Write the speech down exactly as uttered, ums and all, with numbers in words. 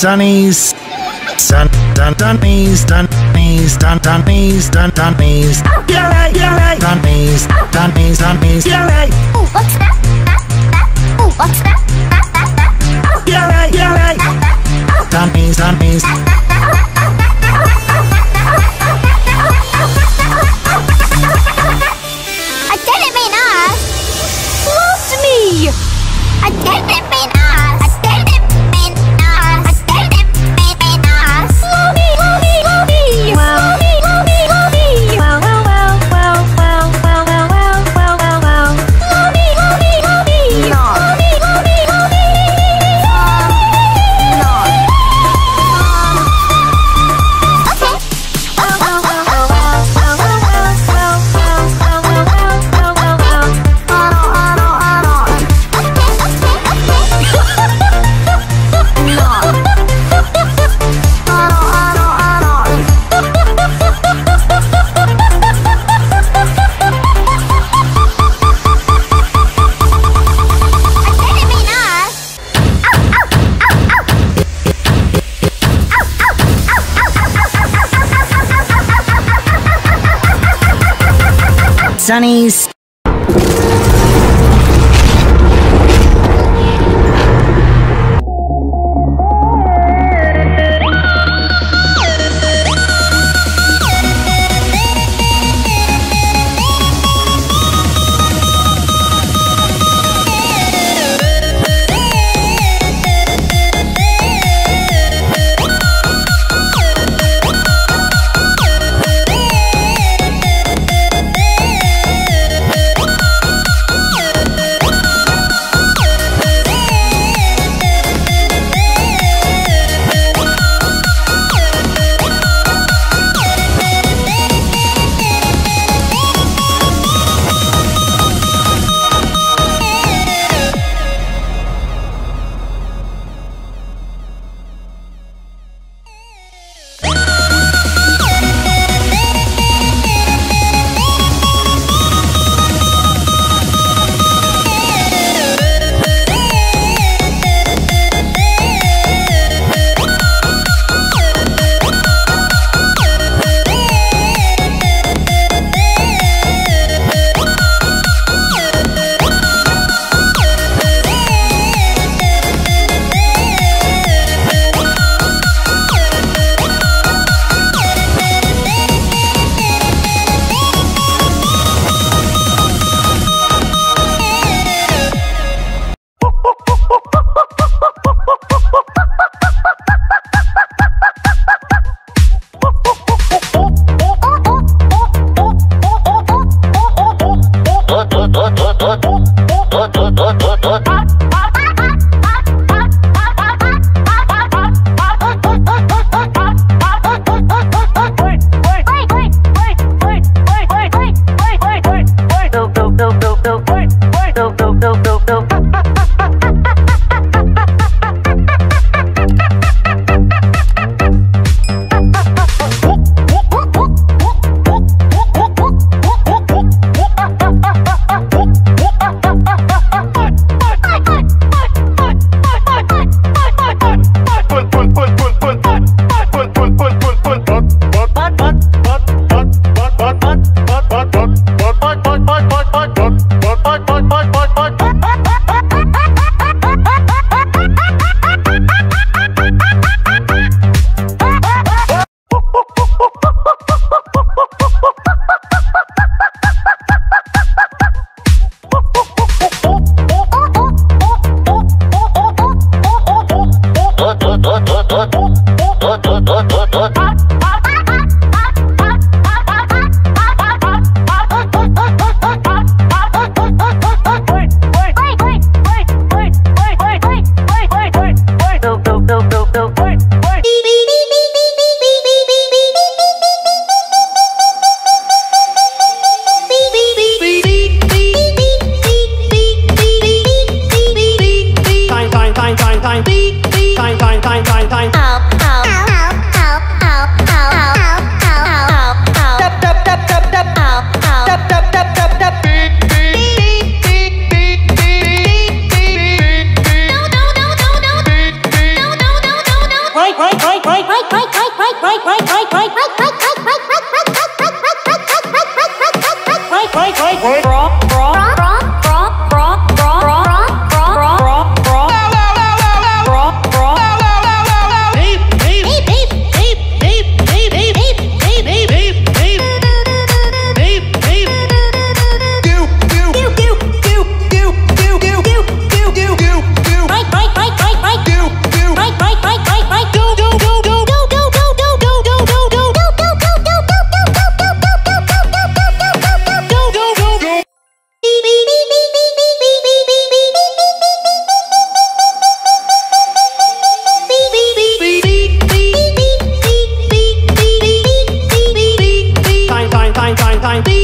Sunnies, sun, dun, dunnies, dunnies, dun, dunnies, dun, dunnies. You're right, you're right. Dunnies, dunnies, dunnies. You're right. Ooh, what's that? That, that. Ooh, what's that? That, that, that. You're right, you're right. Dunnies, dunnies. I didn't mean us. Lost me. I didn't mean us. I didn't mean us. I didn't mean us. Lobby, lobby, lobby. Lobby, lobby, lobby. Wow, wow, wow, wow, wow, wow, wow, wow, wow, wow. Lobby, lobby, lobby. No. Lobby, lobby, lobby. No. No. Okay. Wow, wow, wow, wow, wow, wow, wow, wow, wow, wow, wow, wow, wow. I don't, I don't, I don't. Sunnies. Time, time, time, time, time.